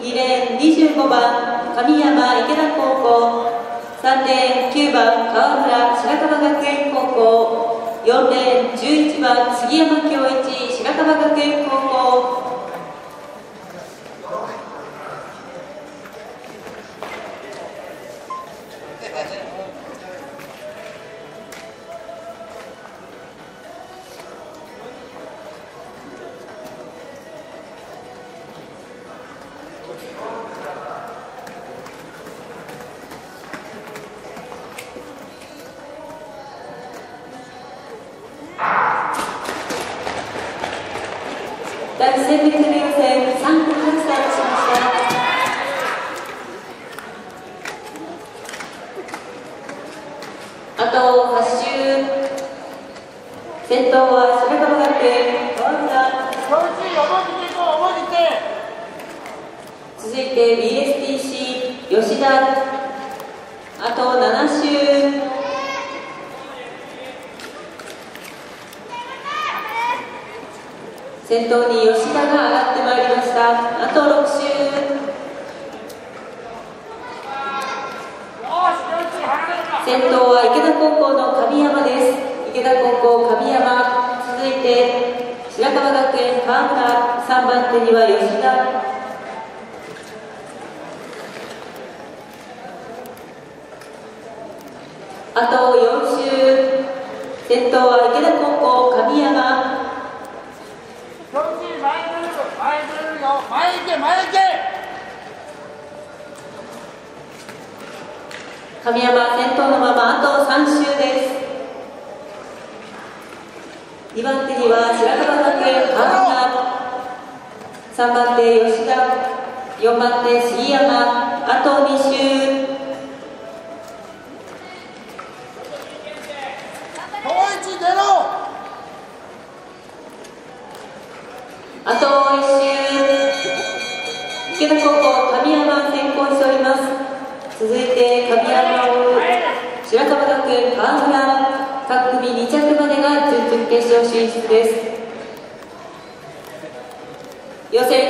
2レーン25番神山池田高校、3レーン9番川村白樺学園高校、4レーン11番杉山恭一白樺学園高校。第1000メートル予選3分スタートしました。あと8周、先頭は白樺学園川村、続いて BSTC 吉田、あと7周。先頭に吉田が上がってまいりました。あと6周。先頭は池田高校の神山です。池田高校神山、続いて白樺学園川村、3番手には吉田。あと4周。先頭は池田高校神山。神山先頭のままあと3周です。2番手には白樺学園川村、3番手吉田、4番手杉山、あと2周。あと1周。池田高校神山先行しております。続いて神山を追う白樺学園川村、各組2着までが準々決勝進出です。予選